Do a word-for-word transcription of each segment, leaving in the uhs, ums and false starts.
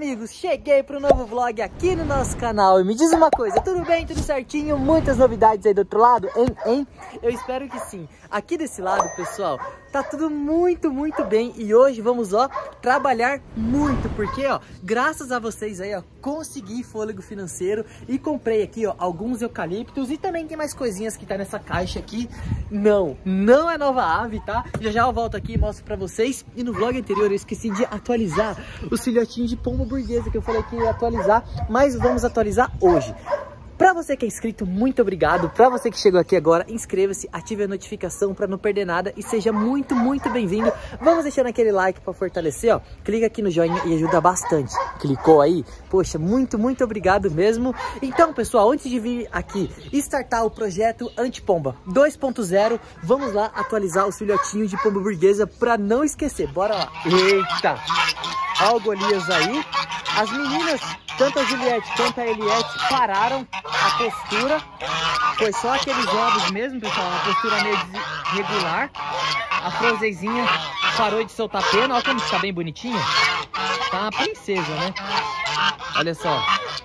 amigos, cheguei para um novo vlog aqui no nosso canal. E me diz uma coisa, tudo bem, tudo certinho? Muitas novidades aí do outro lado, hein, hein? Eu espero que sim. Aqui desse lado, pessoal, tá tudo muito, muito bem. E hoje vamos, ó, trabalhar muito. Porque, ó, graças a vocês aí, ó, consegui fôlego financeiro. E comprei aqui, ó, alguns eucaliptos. E também tem mais coisinhas que tá nessa caixa aqui. Não, não é nova ave, tá? Já já eu volto aqui e mostro pra vocês. E no vlog anterior eu esqueci de atualizar os filhotinhos de pombo burguesa que eu falei que ia atualizar. Mas vamos atualizar hoje. Pra você que é inscrito, muito obrigado. Pra você que chegou aqui agora, inscreva-se, ative a notificação pra não perder nada e seja muito, muito bem-vindo. Vamos deixando aquele like pra fortalecer, ó. Clica aqui no joinha e ajuda bastante. Clicou aí? Poxa, muito, muito obrigado mesmo. Então, pessoal, antes de vir aqui startar o projeto Antipomba dois ponto zero, vamos lá atualizar os filhotinhos de pombo burguesa pra não esquecer. Bora lá. Eita! Olha o Golias aí. As meninas, tanto a Juliette quanto a Eliette, pararam a postura. Foi só aqueles ovos mesmo, pessoal, uma postura meio regular. A Frozezinha parou de soltar pena. Olha como está bem bonitinha. Tá uma princesa, né? Olha só.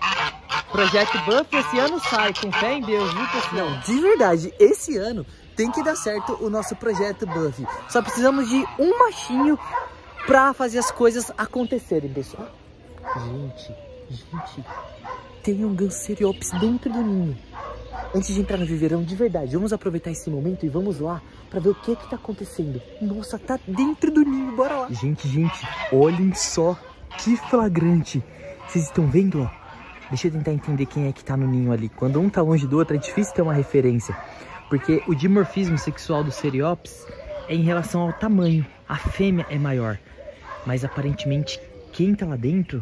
Projeto Buff esse ano sai, com fé em Deus, viu, pessoal? Não, de verdade, esse ano tem que dar certo o nosso Projeto Buff. Só precisamos de um machinho pra fazer as coisas acontecerem, pessoal. Gente, gente, tem um Ganseriops dentro do ninho. Antes de entrar no viveirão, de verdade, vamos aproveitar esse momento e vamos lá pra ver o que que tá acontecendo. Nossa, tá dentro do ninho, bora lá. Gente, gente, olhem só que flagrante. Vocês estão vendo, ó? Deixa eu tentar entender quem é que tá no ninho ali. Quando um tá longe do outro, é difícil ter uma referência. Porque o dimorfismo sexual do Seriops é em relação ao tamanho. A fêmea é maior. Mas aparentemente, quem tá lá dentro...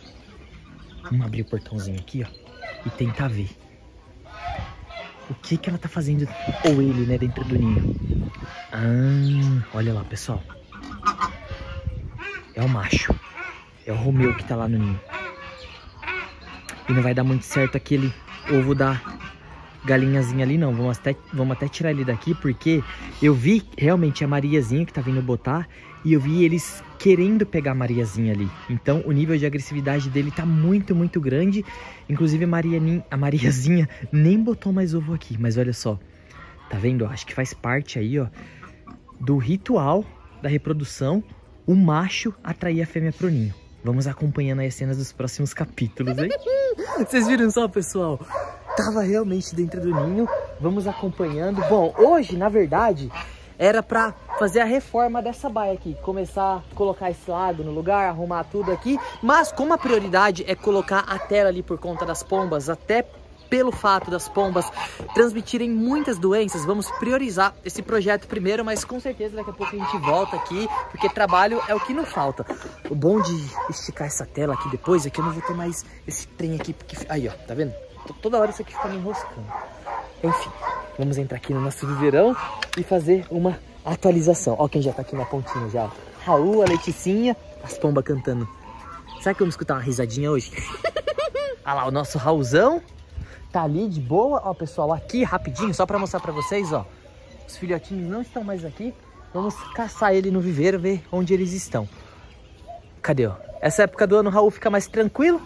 Vamos abrir o portãozinho aqui, ó, e tentar ver o que que ela tá fazendo, ou ele, né, dentro do ninho. Ah, olha lá, pessoal. É o macho. É o Romeu que tá lá no ninho. E não vai dar muito certo aquele ovo da galinhazinha ali, não. Vamos até, vamos até tirar ele daqui, porque eu vi realmente a Mariazinha que tá vindo botar. E eu vi eles querendo pegar a Mariazinha ali. Então o nível de agressividade dele tá muito, muito grande. Inclusive a, Marianin, a Mariazinha nem botou mais ovo aqui. Mas olha só. Tá vendo? Acho que faz parte aí, ó, do ritual da reprodução. O macho atrair a fêmea pro ninho. Vamos acompanhando aí as cenas dos próximos capítulos, hein? Vocês viram só, pessoal? Tava realmente dentro do ninho. Vamos acompanhando. Bom, hoje, na verdade... era pra fazer a reforma dessa baia aqui. Começar a colocar esse lado no lugar, arrumar tudo aqui. Mas como a prioridade é colocar a tela ali por conta das pombas, até pelo fato das pombas transmitirem muitas doenças, vamos priorizar esse projeto primeiro. Mas com certeza daqui a pouco a gente volta aqui, porque trabalho é o que não falta. O bom de esticar essa tela aqui depois é que eu não vou ter mais esse trem aqui. Porque... aí, ó, tá vendo? Toda hora isso aqui fica me enroscando. Enfim, vamos entrar aqui no nosso viveirão e fazer uma atualização. Ó quem já tá aqui na pontinha já. Raul, a Leticinha, as pombas cantando. Será que vamos escutar uma risadinha hoje? Olha lá, o nosso Raulzão tá ali de boa. Ó, pessoal, aqui rapidinho, só pra mostrar pra vocês, ó. Os filhotinhos não estão mais aqui. Vamos caçar ele no viveiro, ver onde eles estão. Cadê, ó? Essa época do ano o Raul fica mais tranquilo.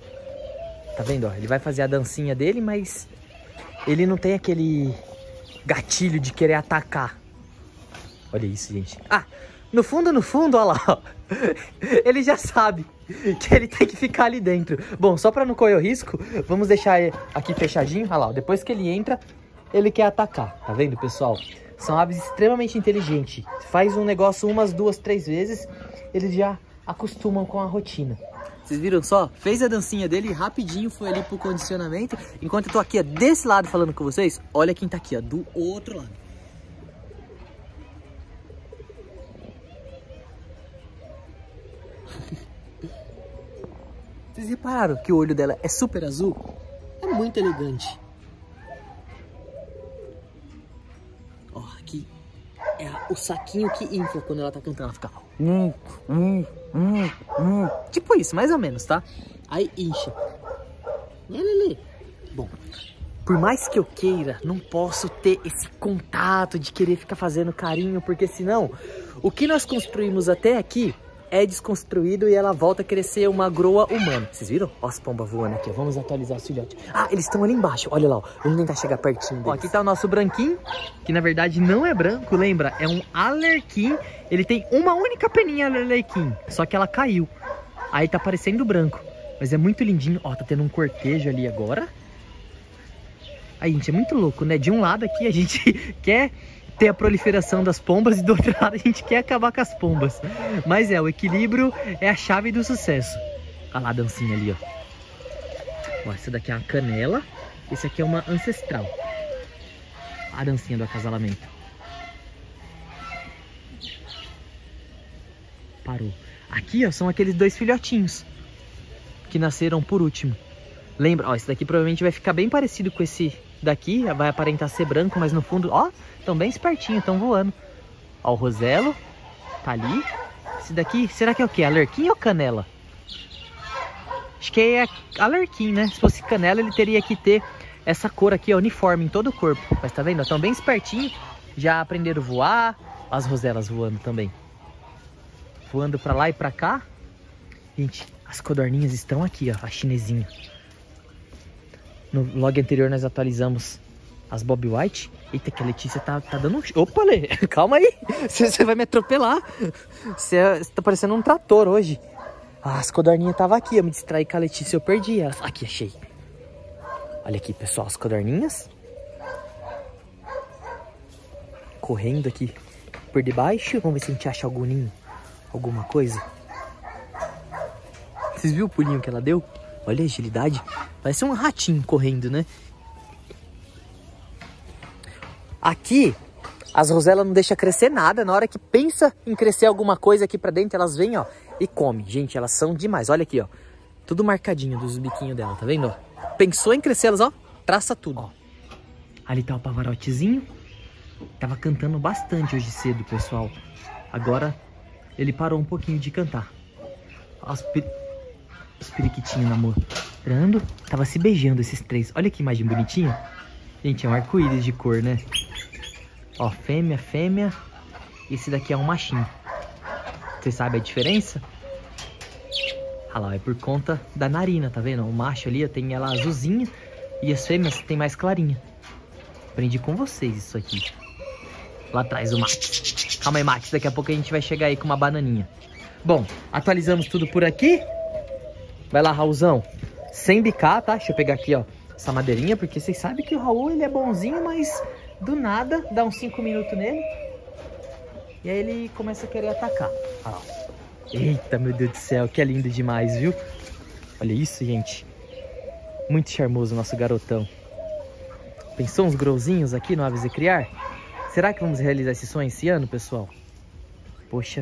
Tá vendo, ó? Ele vai fazer a dancinha dele, mas... ele não tem aquele gatilho de querer atacar. Olha isso, gente. Ah, no fundo, no fundo, olha lá, ó. Ele já sabe que ele tem que ficar ali dentro. Bom, só pra não correr o risco, vamos deixar ele aqui fechadinho. Olha lá, ó. Depois que ele entra, ele quer atacar. Tá vendo, pessoal? São aves extremamente inteligentes. Faz um negócio umas duas, três vezes, eles já acostumam com a rotina. Vocês viram só? Fez a dancinha dele e rapidinho foi ali pro condicionamento. Enquanto eu tô aqui, ó, desse lado falando com vocês, olha quem tá aqui, ó, do outro lado. Vocês repararam que o olho dela é super azul? É muito elegante. Ó, aqui é o saquinho que infla quando ela tá cantando. Ela fica... Hum, hum, hum, hum. Tipo isso, mais ou menos, tá? Aí incha. Né, Lili? Bom, por mais que eu queira, não posso ter esse contato de querer ficar fazendo carinho, porque senão, o que nós construímos até aqui é desconstruído e ela volta a crescer uma groa humana. Vocês viram? Ó as pombas voando aqui, ó. Vamos atualizar os filhotes. Ah, eles estão ali embaixo, olha lá, ó. Vamos tentar chegar pertinho deles. Ó, aqui tá o nosso branquinho, que na verdade não é branco, lembra? É um alerquim. Ele tem uma única peninha alerquim, só que ela caiu. Aí tá parecendo branco, mas é muito lindinho. Ó, tá tendo um cortejo ali agora. Aí, gente, é muito louco, né? De um lado aqui a gente quer ter a proliferação das pombas e do outro lado a gente quer acabar com as pombas. Mas é, o equilíbrio é a chave do sucesso. Olha lá a dancinha ali, ó. Ó, essa daqui é uma canela, esse aqui é uma ancestral. A dancinha do acasalamento. Parou. Aqui, ó, são aqueles dois filhotinhos que nasceram por último. Lembra? Ó, esse daqui provavelmente vai ficar bem parecido com esse daqui. Vai aparentar ser branco, mas no fundo, ó, estão bem espertinhos, estão voando. Ó, o Roselo tá ali. Esse daqui, será que é o quê? Alerquim ou canela? Acho que é alerquim, né? Se fosse canela, ele teria que ter essa cor aqui, ó, uniforme em todo o corpo. Mas tá vendo? Estão bem espertinhos. Já aprenderam a voar. As roselas voando também. Voando pra lá e pra cá. Gente, as codorninhas estão aqui, ó, a chinesinha. No vlog anterior nós atualizamos as Bob White. Eita, que a Letícia tá, tá dando um... Opa, Lê, calma aí. Você vai me atropelar. Você tá parecendo um trator hoje. Ah, as codorninhas estavam aqui. Eu me distraí com a Letícia, eu perdi elas. Aqui, achei. Olha aqui, pessoal, as codorninhas. Correndo aqui por debaixo. Vamos ver se a gente acha algum ninho. Alguma coisa. Vocês viram o pulinho que ela deu? Olha a agilidade. Parece um ratinho correndo, né? Aqui, as roselas não deixam crescer nada. Na hora que pensa em crescer alguma coisa aqui pra dentro, elas vêm, ó, e comem. Gente, elas são demais. Olha aqui, ó. Tudo marcadinho dos biquinhos dela, tá vendo, ó? Pensou em crescer elas, ó, traça tudo. Ó. Ali tá o pavarotezinho. Tava cantando bastante hoje cedo, pessoal. Agora, ele parou um pouquinho de cantar. Ó, os per... Os periquitinhos namorando. Tava se beijando esses três. Olha que imagem bonitinha. Gente, é um arco-íris de cor, né? Ó, fêmea, fêmea. Esse daqui é um machinho. Você sabe a diferença? Ah lá, é por conta da narina, tá vendo? O macho ali tem ela azulzinha e as fêmeas tem mais clarinha. Aprendi com vocês isso aqui. Lá atrás o Max. Calma aí, Max. Daqui a pouco a gente vai chegar aí com uma bananinha. Bom, atualizamos tudo por aqui. Vai lá, Raulzão. Sem bicar, tá? Deixa eu pegar aqui, ó, essa madeirinha, porque vocês sabem que o Raul, ele é bonzinho, mas do nada, dá uns cinco minutos nele. E aí ele começa a querer atacar. Olha lá. Eita, meu Deus do céu, que é lindo demais, viu? Olha isso, gente. Muito charmoso o nosso garotão. Pensou uns growzinhos aqui no Aves e Criar? Será que vamos realizar esse sonho esse ano, pessoal? Poxa.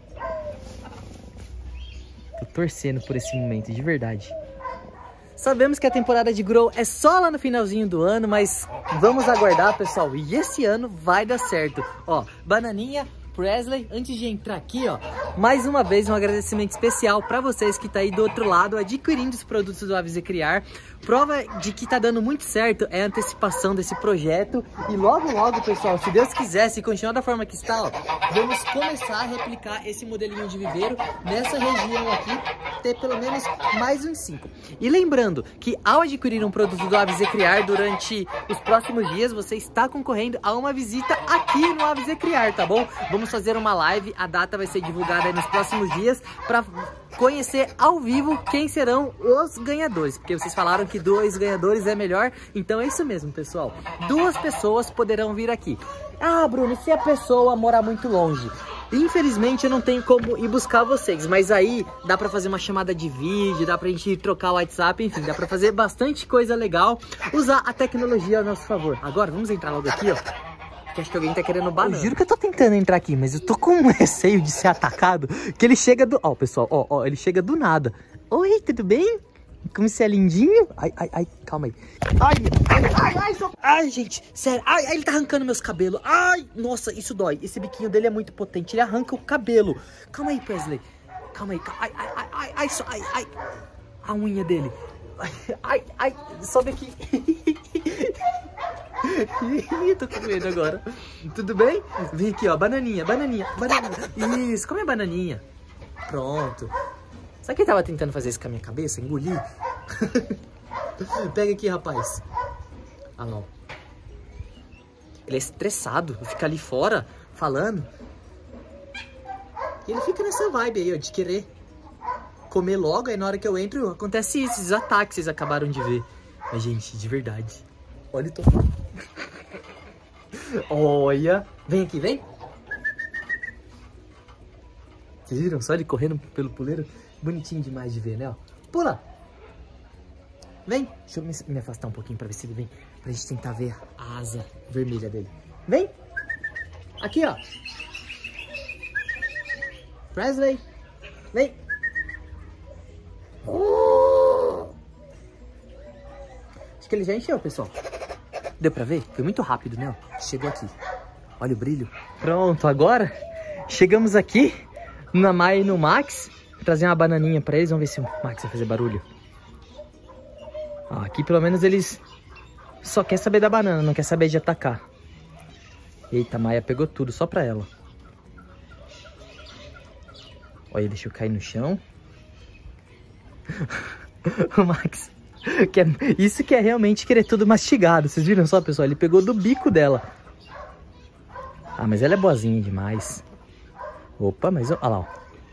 Tô torcendo por esse momento, de verdade. Sabemos que a temporada de grow é só lá no finalzinho do ano, mas vamos aguardar, pessoal. E esse ano vai dar certo. Ó, bananinha, Presley, antes de entrar aqui, ó, mais uma vez um agradecimento especial para vocês que tá aí do outro lado adquirindo os produtos do Aves e Criar. Prova de que tá dando muito certo é a antecipação desse projeto. E logo, logo, pessoal, se Deus quiser, se continuar da forma que está, ó, vamos começar a replicar esse modelinho de viveiro nessa região aqui, ter pelo menos mais uns cinco. E lembrando que ao adquirir um produto do Aves e Criar durante os próximos dias, você está concorrendo a uma visita aqui no Aves e Criar, tá bom? Vamos fazer uma live, a data vai ser divulgada aí nos próximos dias para conhecer ao vivo quem serão os ganhadores, porque vocês falaram que dois ganhadores é melhor, então é isso mesmo, pessoal. Duas pessoas poderão vir aqui. Ah, Bruno, se a pessoa morar muito longe, infelizmente eu não tenho como ir buscar vocês, mas aí dá pra fazer uma chamada de vídeo, dá pra gente trocar o WhatsApp, enfim, dá pra fazer bastante coisa legal, usar a tecnologia ao nosso favor. Agora, vamos entrar logo aqui, ó. Acho que alguém tá querendo banana. Eu juro que eu tô tentando entrar aqui, mas eu tô com um receio de ser atacado, que ele chega do... Ó, pessoal, ó, ó, ele chega do nada. Oi, tudo bem? Como você é lindinho? Ai, ai, ai, calma aí. Ai, ai, ai, ai, so... ai, gente, sério. Ai, ai, ele tá arrancando meus cabelos. Ai, nossa, isso dói. Esse biquinho dele é muito potente, ele arranca o cabelo. Calma aí, Presley. Calma aí, calma. Ai, ai, ai, ai, ai, so... ai, ai. A unha dele. Ai, ai, ai, sobe aqui. Tô com medo agora. Tudo bem? Vem aqui, ó, bananinha, bananinha, bananinha. Isso, come a bananinha. Pronto. Sabe que ele tava tentando fazer isso com a minha cabeça? Engolir? Pega aqui, rapaz. Ah, não. Ele é estressado. Fica ali fora, falando. E ele fica nessa vibe aí, ó, de querer comer logo. Aí na hora que eu entro, acontece isso. Esses ataques que vocês acabaram de ver. Mas, gente, de verdade. Olha o tô... Olha. Vem aqui, vem. Vocês viram só ele correndo pelo puleiro? Bonitinho demais de ver, né? Ó. Pula! Vem! Deixa eu me, me afastar um pouquinho pra ver se ele vem. Pra gente tentar ver a asa vermelha dele. Vem! Aqui, ó. Presley! Vem! Oh! Acho que ele já encheu, pessoal. Deu pra ver? Foi muito rápido, né? Chegou aqui. Olha o brilho. Pronto, agora chegamos aqui na Maia e no Max. Vou trazer uma bananinha pra eles. Vamos ver se o Max vai fazer barulho. Ó, aqui pelo menos eles só quer saber da banana, não quer saber de atacar. Eita, a Maia pegou tudo só pra ela. Olha, deixa eu cair no chão. O Max, que é, isso que é realmente querer tudo mastigado. Vocês viram só, pessoal? Ele pegou do bico dela. Ah, mas ela é boazinha demais. Opa, mas olha lá, ó.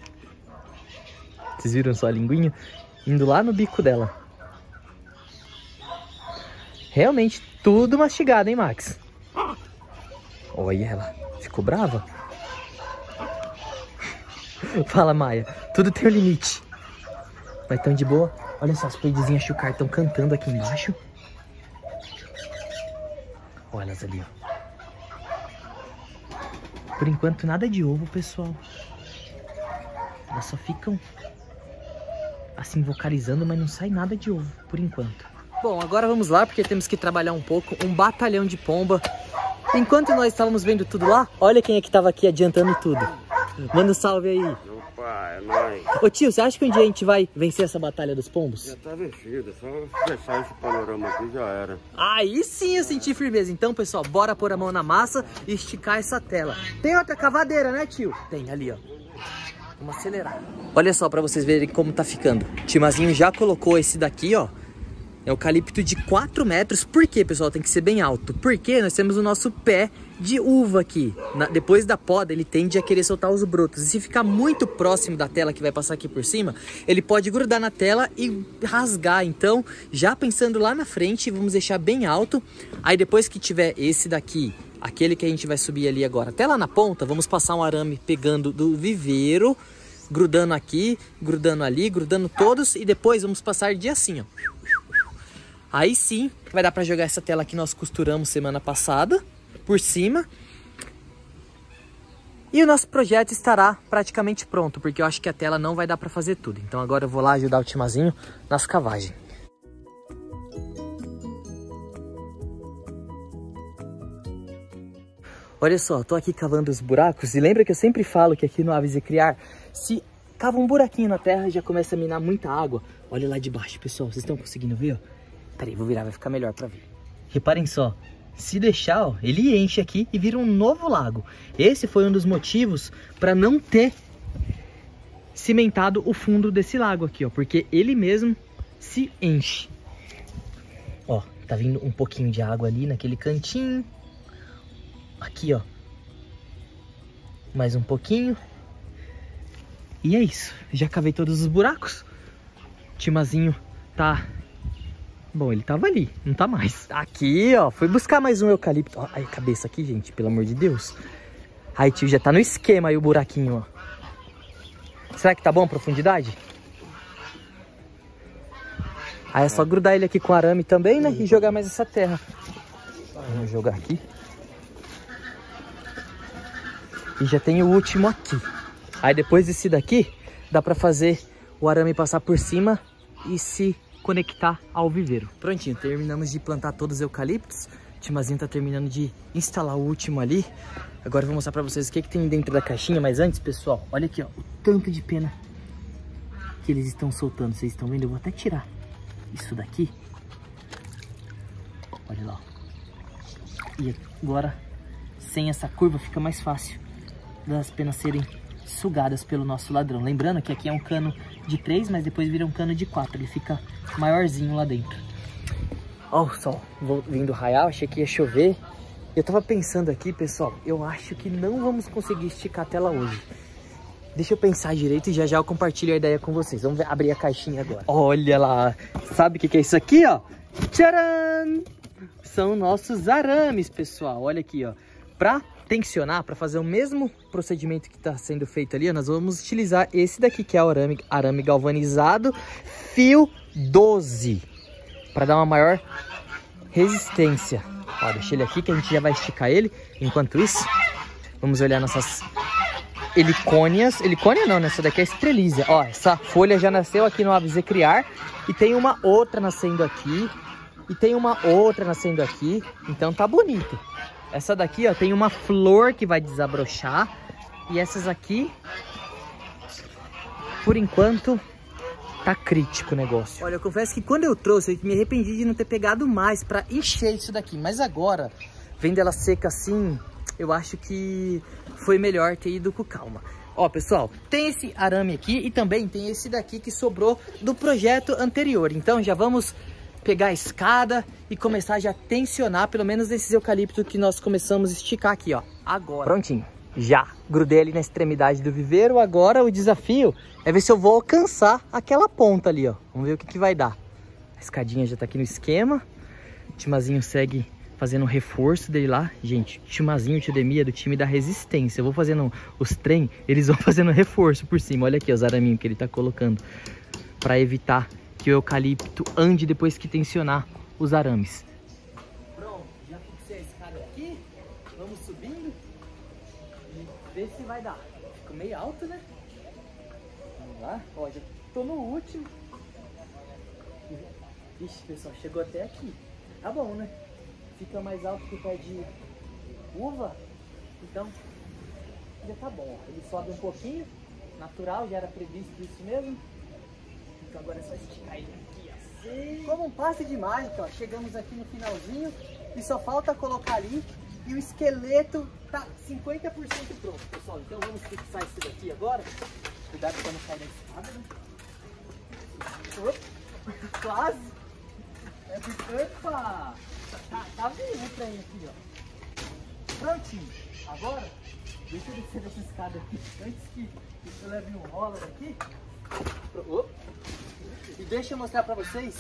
Vocês viram só a linguinha? Indo lá no bico dela. Realmente tudo mastigado, hein, Max? Olha ela, ficou brava? Fala, Maia, tudo tem um limite. Vai tão de boa? Olha só, as perdizinhas Chucar estão cantando aqui embaixo. Olha elas ali, ó. Por enquanto nada de ovo, pessoal. Elas só ficam assim vocalizando, mas não sai nada de ovo, por enquanto. Bom, agora vamos lá, porque temos que trabalhar um pouco. Um batalhão de pomba. Enquanto nós estávamos vendo tudo lá, olha quem é que estava aqui adiantando tudo. Manda um salve aí. Opa, é nóis. Ô tio, você acha que um dia a gente vai vencer essa batalha dos pombos? Já tá vencido, só fechar esse panorama aqui já era. Aí sim eu senti firmeza. Então, pessoal, bora pôr a mão na massa e esticar essa tela. Tem outra cavadeira, né, tio? Tem, ali, ó. Vamos acelerar. Olha só pra vocês verem como tá ficando. O Timazinho já colocou esse daqui, ó. É um eucalipto de quatro metros. Por quê, pessoal? Tem que ser bem alto. Porque nós temos o nosso pé de uva aqui. Na, depois da poda, ele tende a querer soltar os brotos. E se ficar muito próximo da tela que vai passar aqui por cima, ele pode grudar na tela e rasgar. Então, já pensando lá na frente, vamos deixar bem alto. Aí depois que tiver esse daqui, aquele que a gente vai subir ali agora, até lá na ponta, vamos passar um arame pegando do viveiro, grudando aqui, grudando ali, grudando todos. E depois vamos passar de assim, ó. Aí sim, vai dar pra jogar essa tela que nós costuramos semana passada, por cima. E o nosso projeto estará praticamente pronto, porque eu acho que a tela não vai dar pra fazer tudo. Então agora eu vou lá ajudar o Timazinho nas cavagens. Olha só, tô aqui cavando os buracos. E lembra que eu sempre falo que aqui no Aves e Criar, se cava um buraquinho na terra, já começa a minar muita água. Olha lá de baixo, pessoal, vocês estão conseguindo ver, ó? Peraí, vou virar, vai ficar melhor pra ver. Reparem só, se deixar, ó, ele enche aqui e vira um novo lago. Esse foi um dos motivos para não ter cimentado o fundo desse lago aqui, ó, porque ele mesmo se enche. Ó, tá vindo um pouquinho de água ali naquele cantinho. Aqui, ó. Mais um pouquinho. E é isso, já cavei todos os buracos. O Timazinho tá... Bom, ele tava ali, não tá mais. Aqui, ó, fui buscar mais um eucalipto. Ó, aí a cabeça aqui, gente, pelo amor de Deus. Aí, tio, já tá no esquema aí o buraquinho, ó. Será que tá bom a profundidade? Aí é só grudar ele aqui com arame também, né? E jogar mais essa terra. Vamos jogar aqui. E já tem o último aqui. Aí depois desse daqui, dá pra fazer o arame passar por cima e se... conectar ao viveiro. Prontinho, terminamos de plantar todos os eucaliptos. O Timazinho tá terminando de instalar o último ali. Agora eu vou mostrar pra vocês o que, que tem dentro da caixinha. Mas antes, pessoal, olha aqui, ó, o tanto de pena que eles estão soltando. Vocês estão vendo? Eu vou até tirar isso daqui. Olha lá, ó. E agora, sem essa curva, fica mais fácil das penas serem sugadas pelo nosso ladrão. Lembrando que aqui é um cano de três, mas depois vira um cano de quatro. Ele fica maiorzinho lá dentro. Ó o sol vindo raiar, achei que ia chover. Eu tava pensando aqui, pessoal, eu acho que não vamos conseguir esticar a tela hoje. Deixa eu pensar direito e já já eu compartilho a ideia com vocês. Vamos ver, abrir a caixinha agora. Olha lá, sabe o que, que é isso aqui, ó? Tcharam! São nossos arames, pessoal. Olha aqui, ó. Pra tensionar, para fazer o mesmo procedimento que está sendo feito ali, nós vamos utilizar esse daqui, que é o arame, arame galvanizado fio doze, para dar uma maior resistência. Ó, deixa ele aqui que a gente já vai esticar ele. Enquanto isso, vamos olhar nossas helicônias. Helicônia não, né? Essa daqui é estrelízia. Ó, essa folha já nasceu aqui no Aviser Criar e tem uma outra nascendo aqui e tem uma outra nascendo aqui. Então tá bonito. Essa daqui, ó, tem uma flor que vai desabrochar. E essas aqui, por enquanto, tá crítico o negócio. Olha, eu confesso que quando eu trouxe, eu me arrependi de não ter pegado mais pra encher isso daqui. Mas agora, vendo ela seca assim, eu acho que foi melhor ter ido com calma. Ó, pessoal, tem esse arame aqui e também tem esse daqui que sobrou do projeto anterior. Então já vamos pegar a escada e começar já a tensionar, pelo menos esses eucaliptos que nós começamos a esticar aqui, ó. Agora. Prontinho. Já grudei ali na extremidade do viveiro. Agora o desafio é ver se eu vou alcançar aquela ponta ali, ó. Vamos ver o que que vai dar. A escadinha já tá aqui no esquema. O Timazinho segue fazendo o reforço dele lá. Gente, Timazinho e Tidemia do time da resistência. Eu vou fazendo os trem, eles vão fazendo reforço por cima. Olha aqui os araminhos que ele tá colocando para evitar que o eucalipto ande depois que tensionar os arames. Pronto, já fixei a escada aqui. Vamos subindo e ver se vai dar. Ficou meio alto, né? Vamos lá. Ó, já tô no último. Ixi, pessoal, chegou até aqui. Tá bom, né? Fica mais alto que o pé de uva. Então, já tá bom. Ele sobe um pouquinho. Natural, já era previsto isso mesmo. Então agora é só esticar ele aqui assim. Como um passe de mágica, ó, chegamos aqui no finalzinho e só falta colocar ali e o esqueleto tá cinquenta por cento pronto, pessoal. Então vamos fixar isso daqui agora. Cuidado pra não cair da escada, né? Opa, quase. É porque, opa, tá, tá vindo o trem aqui, ó. Prontinho. Agora, deixa eu descer dessa escada aqui antes que eu leve um rola daqui. Opa. E deixa eu mostrar pra vocês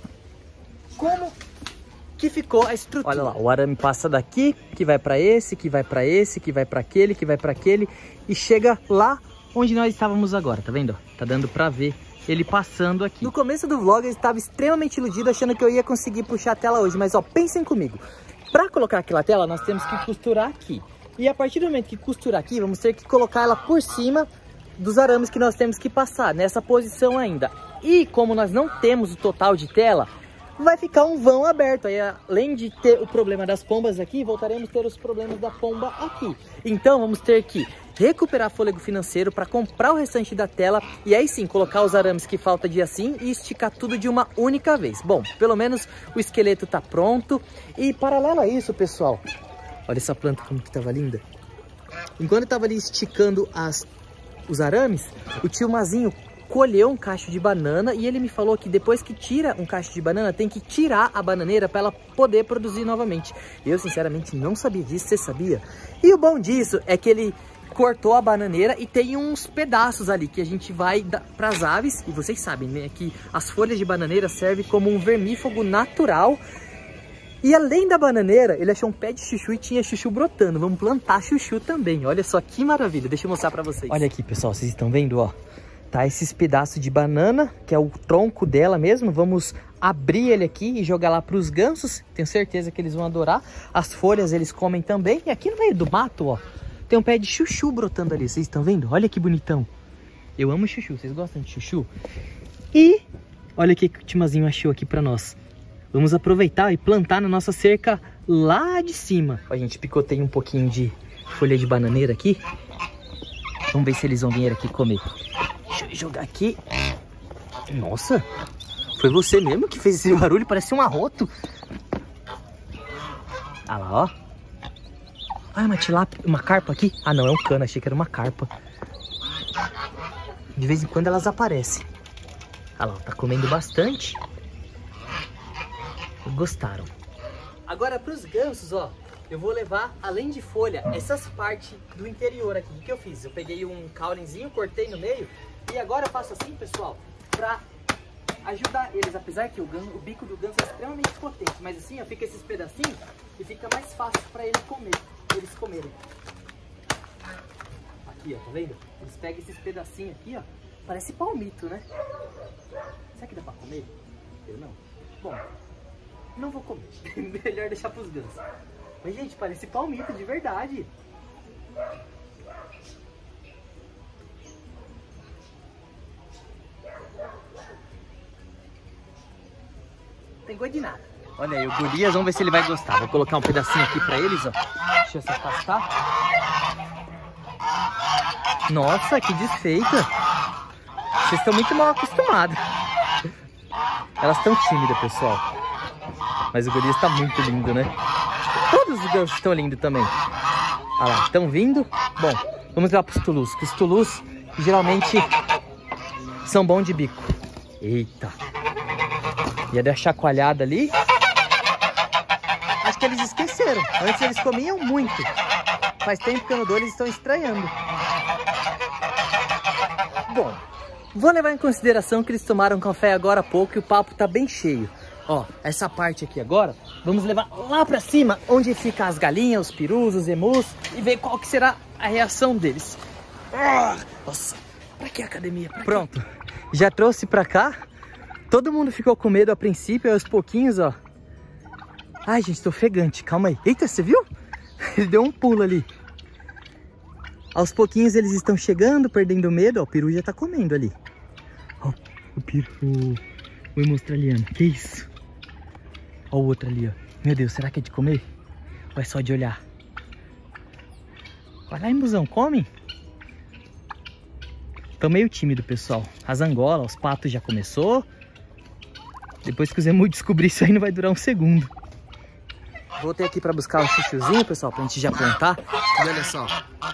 como que ficou a estrutura. Olha lá, o arame passa daqui, que vai pra esse, que vai pra esse, que vai pra aquele, que vai pra aquele e chega lá onde nós estávamos agora, tá vendo? Tá dando pra ver ele passando aqui. No começo do vlog eu estava extremamente iludido achando que eu ia conseguir puxar a tela hoje, mas ó, pensem comigo. Pra colocar aquela tela nós temos que costurar aqui. E a partir do momento que costurar aqui, vamos ter que colocar ela por cima dos arames que nós temos que passar, nessa posição ainda. E como nós não temos o total de tela, vai ficar um vão aberto. Aí, além de ter o problema das pombas aqui, voltaremos a ter os problemas da pomba aqui. Então vamos ter que recuperar fôlego financeiro para comprar o restante da tela e aí sim colocar os arames que falta de assim e esticar tudo de uma única vez. Bom, pelo menos o esqueleto tá pronto. E paralelo a isso, pessoal, olha essa planta como que tava linda. Enquanto eu tava ali esticando as os arames, o tio Mazinho colheu um cacho de banana e ele me falou que depois que tira um cacho de banana, tem que tirar a bananeira para ela poder produzir novamente. Eu sinceramente não sabia disso, você sabia? E o bom disso é que ele cortou a bananeira e tem uns pedaços ali que a gente vai para as aves. E vocês sabem, né, que as folhas de bananeira servem como um vermífugo natural. E além da bananeira, ele achou um pé de chuchu e tinha chuchu brotando. Vamos plantar chuchu também. Olha só que maravilha. Deixa eu mostrar pra vocês. Olha aqui, pessoal. Vocês estão vendo, ó? Tá esses pedaços de banana, que é o tronco dela mesmo. Vamos abrir ele aqui e jogar lá pros gansos. Tenho certeza que eles vão adorar. As folhas eles comem também. E aqui no meio do mato, ó, tem um pé de chuchu brotando ali. Vocês estão vendo? Olha que bonitão. Eu amo chuchu. Vocês gostam de chuchu? E olha o que o Timazinho achou aqui pra nós. Vamos aproveitar e plantar na nossa cerca lá de cima. A gente picoteia um pouquinho de folha de bananeira aqui. Vamos ver se eles vão vir aqui comer. Deixa eu jogar aqui. Nossa, foi você mesmo que fez esse barulho? Parece um arroto. Ah lá, ó. Ah, uma tilápia, uma carpa aqui. Ah não, é um cano, achei que era uma carpa. De vez em quando elas aparecem. Olha lá, tá comendo bastante. Gostaram. Agora pros gansos, ó, eu vou levar, além de folha, essas partes do interior aqui. O que eu fiz? Eu peguei um caulinzinho, cortei no meio. E agora eu faço assim, pessoal, pra ajudar eles. Apesar que o, ganso, o bico do ganso é extremamente potente. Mas assim, ó, fica esses pedacinhos e fica mais fácil pra ele comer, eles comerem. Aqui, ó, tá vendo? Eles pegam esses pedacinhos aqui, ó. Parece palmito, né? Será que dá pra comer? Eu não. Bom, não vou comer. Melhor deixar pros gansos. Mas, gente, parece palmito de verdade. Não tem gosto de nada. Olha aí, o Golias, vamos ver se ele vai gostar. Vou colocar um pedacinho aqui pra eles, ó. Deixa eu se afastar. Nossa, que desfeita. Vocês estão muito mal acostumados. Elas estão tímidas, pessoal. Mas o Golias tá muito lindo, né? Todos os gansos estão lindos também. Olha lá, estão vindo. Bom, vamos lá pros tulus. Que os tulus geralmente são bons de bico. Eita. Ia dar chacoalhada ali. Acho que eles esqueceram. Antes eles comiam muito. Faz tempo que eu não dou, eles estão estranhando. Bom, vou levar em consideração que eles tomaram café agora há pouco e o papo tá bem cheio. Ó, essa parte aqui agora, vamos levar lá pra cima, onde ficam as galinhas, os perus, os emus, e ver qual que será a reação deles. Ah, nossa, pra que academia? Pra Pronto, quê? Já trouxe pra cá. Todo mundo ficou com medo a princípio, aos pouquinhos, ó. Ai, gente, tô ofegante, calma aí. Eita, você viu? Ele deu um pulo ali. Aos pouquinhos eles estão chegando, perdendo medo. Ó, o peru já tá comendo ali. Ó, o peru, o, o emu australiano. Que isso? Ó o outro ali, ó. Meu Deus, será que é de comer? Ou é só de olhar? Vai lá, embuzão, come. Tô meio tímido, pessoal. As angolas, os patos já começou. Depois que os emu descobrir isso aí, não vai durar um segundo. Voltei aqui pra buscar o chuchuzinho, pessoal, pra gente já plantar. E olha só.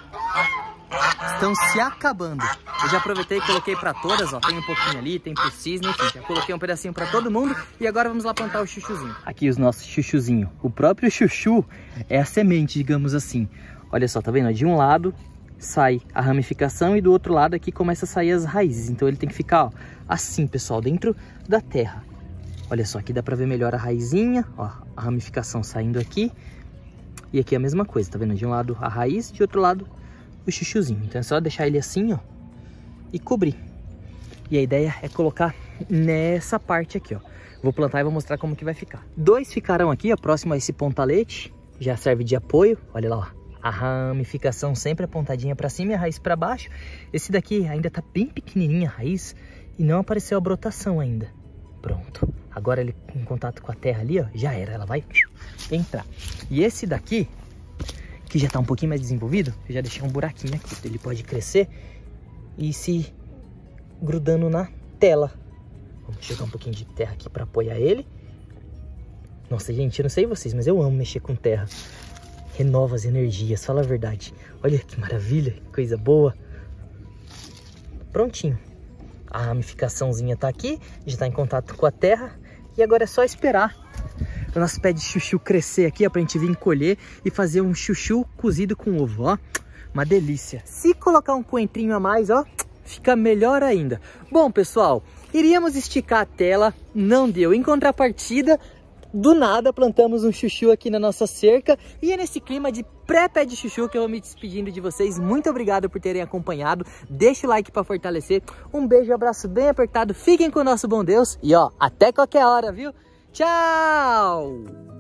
Estão se acabando. Eu já aproveitei e coloquei pra todas, ó. Tem um pouquinho ali, tem pro cisne, enfim. Já coloquei um pedacinho pra todo mundo. E agora vamos lá plantar o chuchuzinho. Aqui os nossos chuchuzinhos. O próprio chuchu é a semente, digamos assim. Olha só, tá vendo? De um lado sai a ramificação e do outro lado aqui começa a sair as raízes. Então ele tem que ficar, ó, assim, pessoal, dentro da terra. Olha só, aqui dá pra ver melhor a raizinha, ó, a ramificação saindo aqui. E aqui é a mesma coisa, tá vendo? De um lado a raiz, de outro lado o chuchuzinho. Então é só deixar ele assim, ó, e cobrir. E a ideia é colocar nessa parte aqui, ó. Vou plantar e vou mostrar como que vai ficar. Dois ficarão aqui, ó, próximo a esse pontalete. Já serve de apoio, olha lá, ó. A ramificação sempre apontadinha pra cima e a raiz pra baixo. Esse daqui ainda tá bem pequenininha a raiz e não apareceu a brotação ainda. Pronto. Agora ele em contato com a terra ali, ó, já era. Ela vai entrar. E esse daqui, que já tá um pouquinho mais desenvolvido, eu já deixei um buraquinho aqui. Ele pode crescer e se grudando na tela. Vamos jogar um pouquinho de terra aqui pra apoiar ele. Nossa, gente, eu não sei vocês, mas eu amo mexer com terra. Renova as energias, fala a verdade. Olha que maravilha, que coisa boa. Prontinho. A ramificaçãozinha tá aqui, já tá em contato com a terra. E agora é só esperar o nosso pé de chuchu crescer aqui, ó, pra gente vir colher e fazer um chuchu cozido com ovo, ó. Uma delícia. Se colocar um coentrinho a mais, ó, fica melhor ainda. Bom, pessoal, iríamos esticar a tela, não deu. Em contrapartida, do nada plantamos um chuchu aqui na nossa cerca. E é nesse clima de pré-pé de chuchu que eu vou me despedindo de vocês. Muito obrigado por terem acompanhado. Deixa o like para fortalecer. Um beijo e um abraço bem apertado. Fiquem com o nosso bom Deus. E ó, até qualquer hora, viu? Tchau!